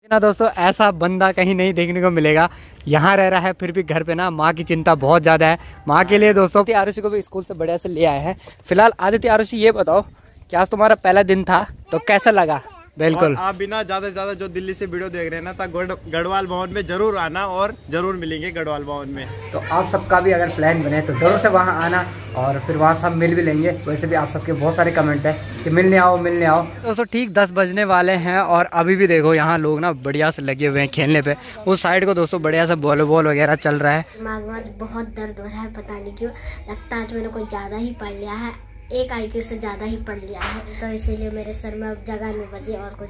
ना दोस्तों, ऐसा बंदा कहीं नहीं देखने को मिलेगा। यहाँ रह रहा है फिर भी घर पे ना माँ की चिंता बहुत ज़्यादा है। माँ के लिए दोस्तों आरुषि को भी स्कूल से बढ़िया से ले आए हैं। फिलहाल आदित्य, आरुषि ये बताओ कि आज तुम्हारा पहला दिन था तो कैसा लगा? बिल्कुल, आप भी ना ज्यादा से ज्यादा जो दिल्ली से वीडियो देख रहे हैं ना, तो गढ़वाल भवन में जरूर आना और जरूर मिलेंगे गढ़वाल भवन में। तो आप सबका भी अगर प्लान बने तो जरूर से वहाँ आना और फिर वहाँ सब मिल भी लेंगे। वैसे भी आप सबके बहुत सारे कमेंट है कि मिलने आओ मिलने आओ। दोस्तों ठीक 10 बजने वाले हैं और अभी भी देखो यहाँ लोग ना बढ़िया से लगे हुए हैं खेलने पे। उस साइड को दोस्तों बढ़िया से वॉलीबॉल वगैरह चल रहा है। दिमाग में बहुत दर्द हो रहा है, पता नहीं क्यों। लगता है आज मैंने कुछ ज़्यादा ही पढ़ लिया है, एक IQ से ज़्यादा ही पढ़ लिया है, तो इसीलिए मेरे सर में अब जगह नहीं बची और कुछ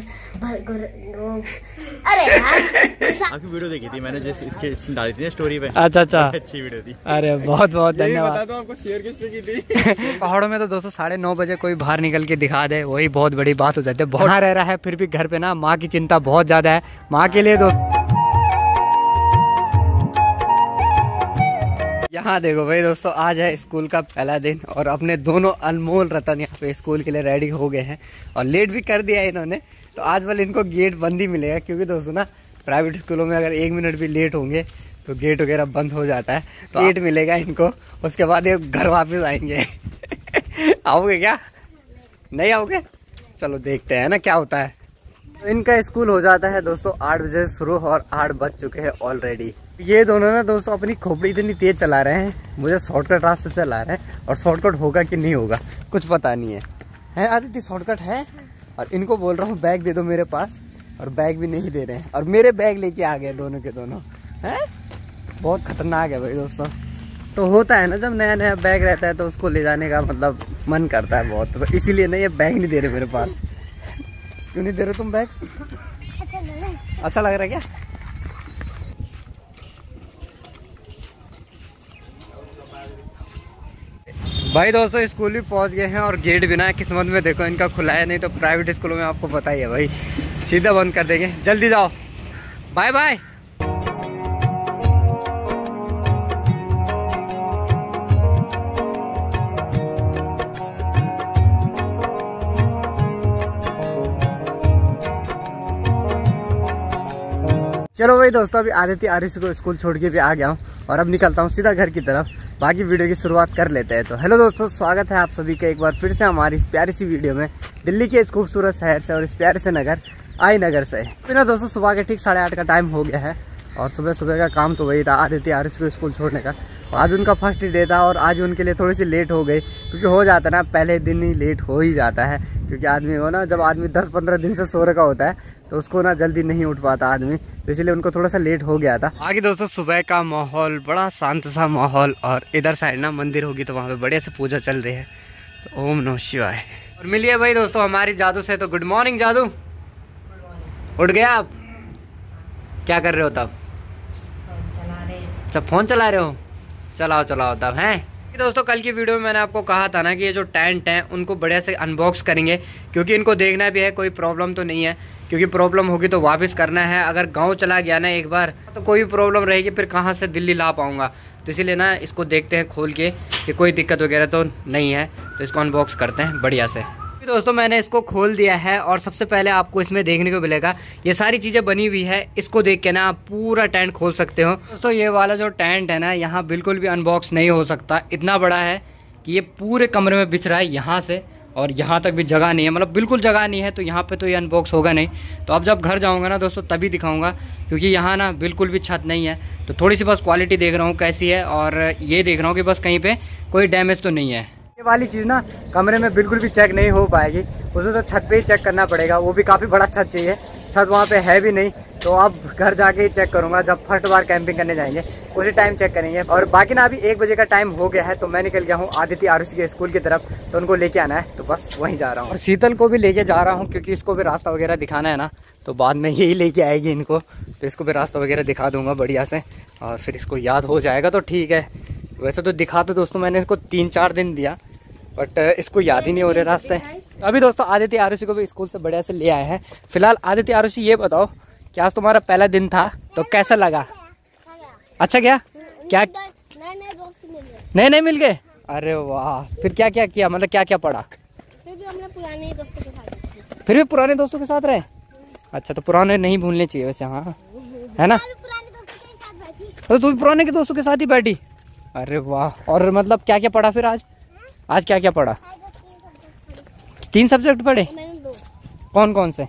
अरे यार आपकी वीडियो देखी थी मैंने, जैसे इसकी डाली थी स्टोरी पे। अच्छा अच्छी वीडियो थी। अरे बहुत बहुत धन्यवाद। बता दो आपको शेयर किसने की थी। पहाड़ों में तो दोस्तों 9:30 बजे कोई बाहर निकल के दिखा दे वही बहुत बड़ी बात हो जाती है। बहुत रह रहा है फिर भी घर पे ना माँ की चिंता बहुत ज्यादा है। माँ के लिए दोस्तों यहाँ देखो भाई दोस्तों, आज है स्कूल का पहला दिन और अपने दोनों अनमोल रतन यहाँ पे स्कूल के लिए रेडी हो गए हैं और लेट भी कर दिया है इन्होंने। तो आज वाले इनको गेट बंद ही मिलेगा, क्योंकि दोस्तों ना प्राइवेट स्कूलों में अगर 1 मिनट भी लेट होंगे तो गेट वगैरह बंद हो जाता है। तो गेट मिलेगा इनको, उसके बाद ये घर वापस आएंगे। आओगे क्या? नहीं आओगे? चलो देखते हैं ना क्या होता है। तो इनका स्कूल हो जाता है दोस्तों 8 बजे शुरू और 8 बज चुके हैं ऑलरेडी। ये दोनों ना दोस्तों अपनी खोपड़ी इतनी तेज चला रहे हैं, मुझे शॉर्टकट रास्ते से चला रहे हैं और शॉर्टकट होगा कि नहीं होगा कुछ पता नहीं है आदित्य शॉर्टकट है? और इनको बोल रहा हूँ बैग दे दो मेरे पास, और बैग भी नहीं दे रहे हैं और मेरे बैग लेके आ गए दोनों के दोनों। है बहुत खतरनाक है भाई दोस्तों। तो होता है ना जब नया नया बैग रहता है तो उसको ले जाने का मतलब मन करता है बहुत, तो इसीलिए ना ये बैग नहीं दे रहे मेरे पास। क्यों नहीं दे रहे तुम बैग? अच्छा लग रहा है क्या? भाई दोस्तों स्कूल भी पहुंच गए हैं और गेट भी ना किस्मत में देखो इनका खुला है, नहीं तो प्राइवेट स्कूलों में आपको पता ही है भाई सीधा बंद कर देंगे। जल्दी जाओ, बाय बाय। चलो भाई दोस्तों, अभी आदित्य आरुषि को स्कूल छोड़ के भी आ गया हूँ और अब निकलता हूँ सीधा घर की तरफ। बाकी वीडियो की शुरुआत कर लेते हैं। तो हेलो दोस्तों, स्वागत है आप सभी का एक बार फिर से हमारी इस प्यारी सी वीडियो में, दिल्ली के इस खूबसूरत शहर से और इस प्यारे से नगर आई नगर से। फिर ना दोस्तों सुबह के ठीक 8:30 का टाइम हो गया है और सुबह सुबह का काम तो वही था आदित्य आरुषि को स्कूल छोड़ने का। आज उनका फर्स्ट डे था और आज उनके लिए थोड़ी सी लेट हो गई, क्योंकि हो जाता है ना पहले दिन ही लेट हो ही जाता है, क्योंकि आदमी हो ना जब आदमी 10-15 दिन से सो रखा होता है तो उसको ना जल्दी नहीं उठ पाता आदमी, तो इसलिए उनको थोड़ा सा लेट हो गया था। आगे दोस्तों सुबह का माहौल बड़ा शांत सा माहौल और इधर साइड ना मंदिर होगी तो वहाँ पे बढ़िया से पूजा चल रही है। तो ओम नमः शिवाय। और मिलिए भाई दोस्तों हमारी जादू से। तो गुड मॉर्निंग जादू। उठ गया आप? क्या कर रहे हो तब? अच्छा फोन चला रहे हो, चलाओ चलाओ तब हैं। दोस्तों कल की वीडियो में मैंने आपको कहा था ना कि ये जो टेंट हैं उनको बढ़िया से अनबॉक्स करेंगे, क्योंकि इनको देखना भी है कोई प्रॉब्लम तो नहीं है, क्योंकि प्रॉब्लम होगी तो वापस करना है। अगर गांव चला गया ना एक बार तो कोई प्रॉब्लम रहेगी, फिर कहाँ से दिल्ली ला पाऊँगा। तो इसीलिए ना इसको देखते हैं खोल के कि कोई दिक्कत वगैरह तो नहीं है, तो इसको अनबॉक्स करते हैं बढ़िया से। दोस्तों मैंने इसको खोल दिया है और सबसे पहले आपको इसमें देखने को मिलेगा ये सारी चीज़ें बनी हुई है। इसको देख के ना आप पूरा टेंट खोल सकते हो। दोस्तों ये वाला जो टेंट है ना यहाँ बिल्कुल भी अनबॉक्स नहीं हो सकता, इतना बड़ा है कि ये पूरे कमरे में बिछ रहा है यहाँ से और यहाँ तक भी जगह नहीं है, मतलब बिल्कुल जगह नहीं है। तो यहाँ पे तो ये अनबॉक्स होगा नहीं। तो अब जब घर जाऊँगा ना दोस्तों तभी दिखाऊँगा, क्योंकि यहाँ ना बिल्कुल भी छत नहीं है। तो थोड़ी सी बस क्वालिटी देख रहा हूँ कैसी है और ये देख रहा हूँ कि बस कहीं पर कोई डैमेज तो नहीं है। ये वाली चीज़ ना कमरे में बिल्कुल भी चेक नहीं हो पाएगी, उसे तो छत पे ही चेक करना पड़ेगा। वो भी काफ़ी बड़ा छत चाहिए, छत वहाँ पे है भी नहीं। तो अब घर जाके ही चेक करूँगा, जब फर्स्ट बार कैंपिंग करने जाएंगे उसी टाइम चेक करेंगे। और बाकी ना अभी 1 बजे का टाइम हो गया है, तो मैं निकल गया हूँ आदित्य आरुषि के स्कूल की तरफ, तो उनको लेके आना है, तो बस वहीं जा रहा हूँ। और शीतल को भी लेके जा रहा हूँ, क्योंकि इसको भी रास्ता वगैरह दिखाना है ना, तो बाद में यही लेके आएगी इनको, तो इसको भी रास्ता वगैरह दिखा दूंगा बढ़िया से और फिर इसको याद हो जाएगा तो ठीक है। वैसे तो दिखा तो दोस्तों मैंने इसको 3-4 दिन दिया, बट इसको याद ही नहीं हो रहे रास्ते। अभी दोस्तों आदित्य आरुषि को भी स्कूल से बढ़िया से ले आए हैं। फिलहाल आदित्य आरुषि ये बताओ कि आज तुम्हारा पहला दिन था तो कैसा लगा? अच्छा गया? क्या नए मिल गए? अरे वाह, फिर क्या क्या किया, मतलब क्या क्या पढ़ा? फिर भी हमने पुराने दोस्तों के साथ फिर भी पुराने दोस्तों के साथ रहे? अच्छा, तो पुराने नहीं भूलने चाहिए वैसे, हाँ है ना। तो तू भी पुराने के दोस्तों के साथ ही बैठी। अरे वाह। और मतलब क्या क्या पढ़ा फिर आज क्या क्या पढ़ा? 3 सब्जेक्ट पढ़े? कौन कौन से?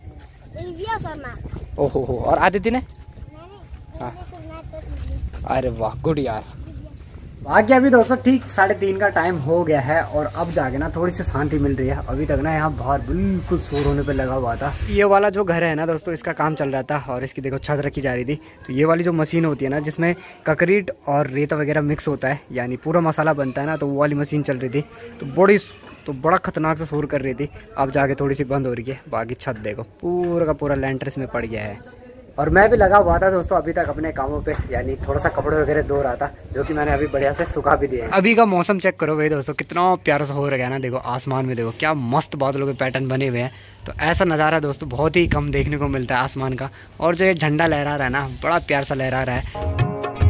ओहो हो। और आदित्य ने? हाँ। अरे वाह, गुड यार। बाकी अभी दोस्तों ठीक 3:30 का टाइम हो गया है और अब जाके ना थोड़ी सी शांति मिल रही है। अभी तक ना यहाँ बाहर बिल्कुल शोर होने पे लगा हुआ था। ये वाला जो घर है ना दोस्तों, इसका काम चल रहा था और इसकी देखो छत रखी जा रही थी। तो ये वाली जो मशीन होती है ना, जिसमें कंक्रीट और रेता वगैरह मिक्स होता है, यानी पूरा मसाला बनता है ना, तो वो वाली मशीन चल रही थी। तो बड़ा खतरनाक से शोर कर रही थी। अब जाके थोड़ी सी बंद हो रही है। बाकी छत देखो पूरा का पूरा लेंटर इसमें पड़ गया है। और मैं भी लगा हुआ था दोस्तों अभी तक अपने कामों पे, यानी थोड़ा सा कपड़े वगैरह धो रहा था, जो कि मैंने अभी बढ़िया से सुखा भी दिए। अभी का मौसम चेक करो भाई दोस्तों, कितना प्यारा सा हो रहा है ना। देखो आसमान में देखो क्या मस्त बादलों के पैटर्न बने हुए हैं। तो ऐसा नज़ारा दोस्तों बहुत ही कम देखने को मिलता है आसमान का। और जो ये झंडा लहरा रहा है ना, बड़ा प्यार सा लहरा रहा है।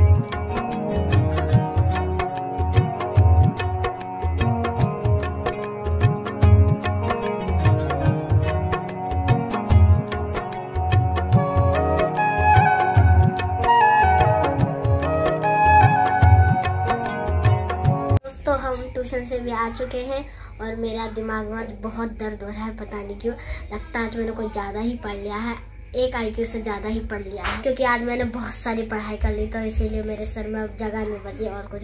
ट्यूशन से भी आ चुके हैं और मेरा दिमाग में आज बहुत दर्द हो रहा है, पता नहीं क्यों। लगता है आज मैंने कुछ ज़्यादा ही पढ़ लिया है, 1 IQ से ज़्यादा ही पढ़ लिया है, क्योंकि आज मैंने बहुत सारी पढ़ाई कर ली। तो इसीलिए मेरे सर में अब जगह नहीं बची और कुछ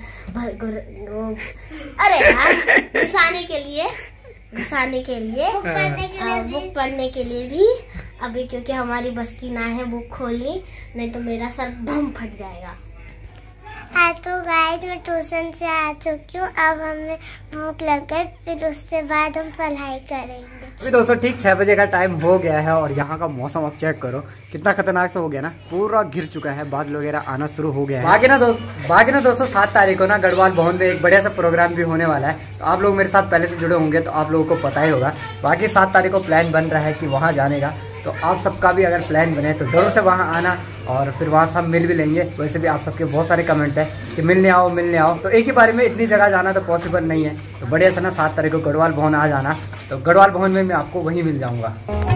अरे यार घुसाने के लिए बुक पढ़ने के लिए भी अभी, क्योंकि हमारी बस की ना है बुक खोलनी, नहीं तो मेरा सर बम फट जाएगा। हाँ तो गाइस, मैं ट्यूशन से आ चुकी हूँ। अब हमें भूख लग गई, फिर उसके बाद हम पढ़ाई करेंगे। अभी दोस्तों ठीक 6 बजे का टाइम हो गया है और यहाँ का मौसम आप चेक करो कितना खतरनाक सा हो गया ना, पूरा घिर चुका है, बादल वगैरह आना शुरू हो गया है। बाकी ना दोस्तों 7 तारीख को ना गढ़वाल भवन में एक बढ़िया सा प्रोग्राम भी होने वाला है। तो आप लोग मेरे साथ पहले से जुड़े होंगे तो आप लोगों को पता ही होगा। बाकी 7 तारीख को प्लान बन रहा है कि वहाँ जाने का। तो आप सबका भी अगर प्लान बने तो जरूर से वहाँ आना और फिर वहाँ सब मिल भी लेंगे। वैसे भी आप सबके बहुत सारे कमेंट है कि मिलने आओ। तो एक ही बारे में इतनी जगह जाना तो पॉसिबल नहीं है। तो बढ़िया से ना 7 तारीख को गढ़वाल भवन आ जाना। तो गढ़वाल भवन में मैं आपको वहीं मिल जाऊँगा।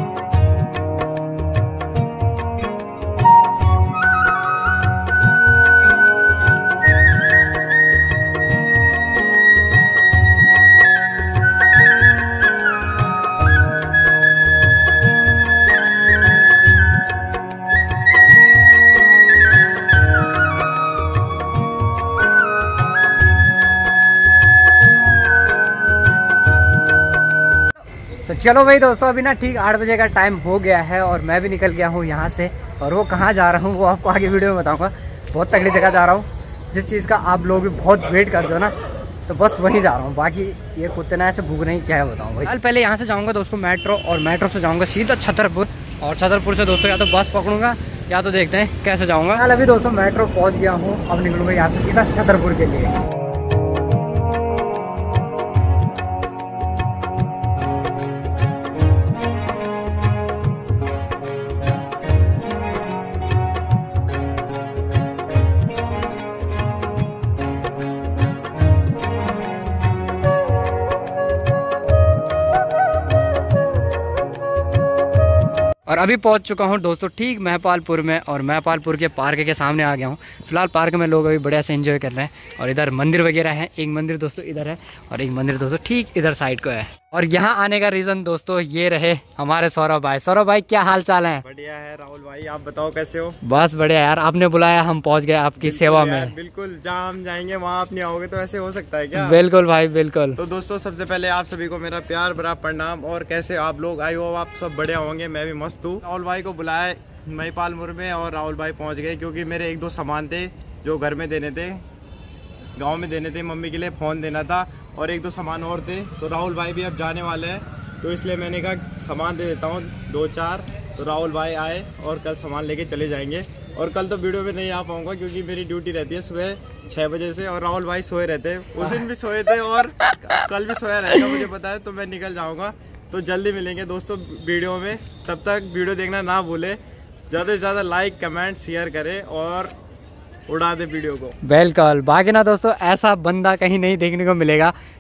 तो चलो भाई दोस्तों, अभी ना ठीक 8 बजे का टाइम हो गया है और मैं भी निकल गया हूँ यहाँ से। और वो कहाँ जा रहा हूँ वो आपको आगे वीडियो में बताऊँगा। बहुत तगड़ी जगह जा रहा हूँ, जिस चीज़ का आप लोग भी बहुत वेट करते हो ना, तो बस वहीं जा रहा हूँ। बाकी ये कुत्ते ना ऐसे भूख नहीं, क्या है बताऊँ भाई। पहले यहाँ से जाऊँगा दोस्तों मेट्रो, और मेट्रो से जाऊँगा सीधा छतरपुर, और छतरपुर से दोस्तों या तो बस पकड़ूंगा या तो देखते हैं कैसे जाऊँगा। कल अभी दोस्तों मेट्रो पहुँच गया हूँ, अब निकलूँगा यहाँ से सीधा छतरपुर के लिए। और अभी पहुंच चुका हूं दोस्तों ठीक महपालपुर में, और महपालपुर के पार्क के सामने आ गया हूं। फिलहाल पार्क में लोग अभी बढ़िया से एंजॉय कर रहे हैं। और इधर मंदिर वगैरह है, एक मंदिर दोस्तों इधर है और एक मंदिर दोस्तों ठीक इधर साइड को है। और यहाँ आने का रीज़न दोस्तों ये रहे हमारे सौरभ भाई। सौरभ भाई क्या हाल चाल है? बढ़िया है राहुल भाई, आप बताओ कैसे हो? बस बढ़िया यार, आपने बुलाया हम पहुँच गए आपकी सेवा में। बिल्कुल, जहाँ हम जाएंगे वहाँ आप नहीं आओगे तो ऐसे हो सकता है क्या? बिल्कुल भाई बिल्कुल। तो दोस्तों सबसे पहले आप सभी को मेरा प्यार भरा प्रणाम। और कैसे आप लोग? आई हो आप सब बढ़िया होंगे, मैं भी मस्त हूँ। राहुल भाई को बुलाया महपालपुर में और राहुल भाई पहुँच गए, क्योंकि मेरे 1-2 सामान थे जो घर में देने थे, गाँव में देने थे, मम्मी के लिए फ़ोन देना था और 1-2 सामान और थे। तो राहुल भाई भी अब जाने वाले हैं, तो इसलिए मैंने कहा सामान दे देता हूँ 2-4। तो राहुल भाई आए और कल सामान लेके चले जाएंगे। और कल तो वीडियो में नहीं आ पाऊँगा क्योंकि मेरी ड्यूटी रहती है सुबह 6 बजे से, और राहुल भाई सोए रहते हैं। उस दिन भी सोए थे और कल भी सोया रहेगा मुझे पता है, तो मैं निकल जाऊँगा। तो जल्दी मिलेंगे दोस्तों वीडियो में, तब तक वीडियो देखना ना भूले, ज़्यादा से ज़्यादा लाइक कमेंट शेयर करें और उड़ा दे वीडियो को। बिल्कुल। बाकी ना दोस्तों ऐसा बंदा कहीं नहीं देखने को मिलेगा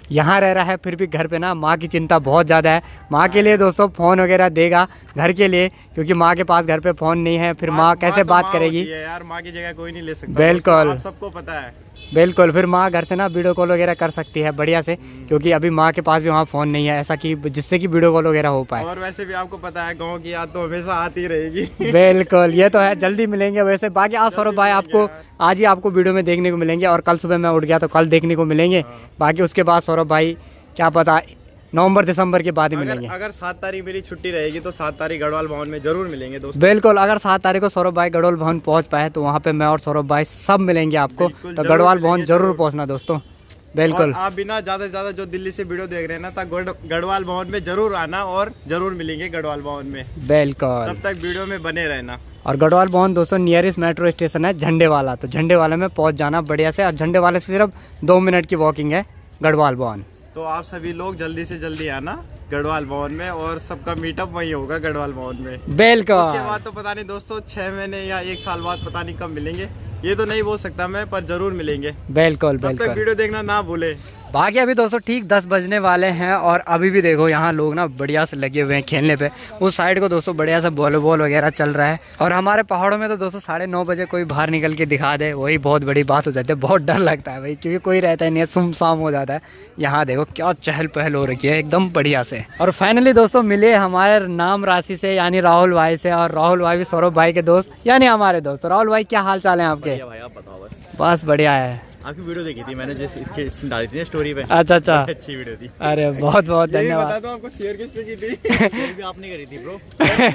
यहाँ रह रहा है, फिर भी घर पे ना माँ की चिंता बहुत ज़्यादा है। माँ के लिए दोस्तों फ़ोन वगैरह देगा घर के लिए, क्योंकि माँ के पास घर पे फ़ोन नहीं है, फिर माँ कैसे बात करेगी यार, माँ की जगह कोई नहीं ले सकता। बिल्कुल, आप सबको पता है। बिल्कुल, फिर माँ घर से ना वीडियो कॉल वगैरह कर सकती है बढ़िया से, क्योंकि अभी माँ के पास भी वहाँ फ़ोन नहीं है ऐसा कि जिससे कि वीडियो कॉल वगैरह हो पाए। और वैसे भी आपको पता है गाँव की याद तो हमेशा आती रहेगी। बिल्कुल, ये तो है। जल्दी मिलेंगे वैसे। बाकी आज सौरभ भाई आपको आज ही आपको वीडियो में देखने को मिलेंगे, और कल सुबह मैं उठ गया तो कल देखने को मिलेंगे। बाकी उसके बाद सौरभ भाई क्या पता नवंबर दिसंबर के बाद ही मिलेंगे। अगर 7 तारीख मेरी छुट्टी रहेगी तो 7 तारीख गढ़वाल भवन में जरूर मिलेंगे दोस्तों। बिल्कुल, अगर 7 तारीख को सौरभ भाई गढ़वाल भवन पहुंच पाए तो वहां पे मैं और सौरभ भाई सब मिलेंगे आपको। तो गढ़वाल भवन जरूर पहुंचना दोस्तों। बिल्कुल, आप भी ना ज्यादा से ज्यादा जो दिल्ली से वीडियो देख रहे हैं ना, तब गढ़वाल भवन में जरूर आना और जरूर मिलेंगे गढ़वाल भवन में। बिल्कुल, तब तक वीडियो में बने रहना। और गढ़वाल भवन दोस्तों नियरेस्ट मेट्रो स्टेशन है झंडे वाला, तो झंडे वाले में पहुंच जाना बढ़िया से। और झंडे वाले से सिर्फ 2 मिनट की वॉकिंग है गढ़वाल भवन। तो आप सभी लोग जल्दी से जल्दी आना गढ़वाल भवन में, और सबका मीटअप वही होगा गढ़वाल भवन में। बिल्कुल, उसके बाद तो पता नहीं दोस्तों 6 महीने या 1 साल बाद पता नहीं कब मिलेंगे, ये तो नहीं बोल सकता मैं, पर जरूर मिलेंगे। बिल्कुल तब बिल्कुल, तक वीडियो देखना ना भूले। बाकी अभी दोस्तों ठीक 10 बजने वाले हैं, और अभी भी देखो यहाँ लोग ना बढ़िया से लगे हुए हैं खेलने पे। उस साइड को दोस्तों बढ़िया से वॉलीबॉल वगैरह चल रहा है। और हमारे पहाड़ों में तो दोस्तों 9:30 बजे कोई बाहर निकल के दिखा दे वही बहुत बड़ी बात हो जाती है। बहुत डर लगता है भाई, क्योंकि कोई रहता ही नहीं है, सुमसाम हो जाता है। यहाँ देखो क्या चहल पहल हो रखी है एकदम बढ़िया से। और फाइनली दोस्तों मिले हमारे नाम राशि से, यानी राहुल भाई से। और राहुल भाई भी सौरभ भाई के दोस्त, यानी हमारे दोस्त। राहुल भाई क्या हाल चाल है आपके? भाई आप बताओ। बस बढ़िया है। आपकी वीडियो देखी थी मैंने, जैसे इसके डाली थी स्टोरी पे। अच्छा, अच्छी वीडियो थी। अरे बहुत बहुत धन्यवाद। बता दो आपको शेयर किसने की थी? शेयर भी आपने करी थी ब्रो।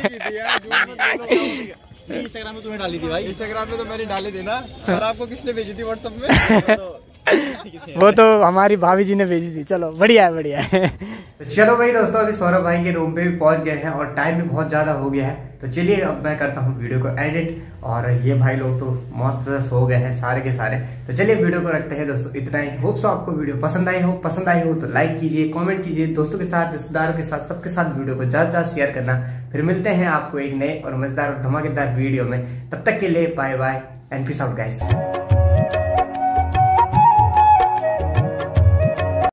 इंस्टाग्राम में तुम्हें डाली थी भाई। इंस्टाग्राम में तो मैंने डाली थी ना सर। आपको किसने भेजी थी व्हाट्सएप में? वो तो हमारी भाभी जी ने भेजी थी। चलो बढ़िया है, बढ़िया है। तो चलो भाई दोस्तों अभी सौरभ भाई के रूम पे भी पहुंच गए हैं, और टाइम भी बहुत ज्यादा हो गया है। तो चलिए अब मैं करता हूँ वीडियो को एडिट, और ये भाई लोग तो मस्त हो गए हैं सारे के सारे। तो चलिए वीडियो को रखते हैं दोस्तों इतना ही। होप सो आपको वीडियो पसंद आई हो तो लाइक कीजिए, कमेंट कीजिए, दोस्तों के साथ, रिश्तेदारों के साथ, सबके साथ वीडियो को ज्यादा शेयर करना। फिर मिलते हैं आपको एक नए और मजेदार और धमाकेदार वीडियो में। तब तक के लिए bye bye and peace out guys.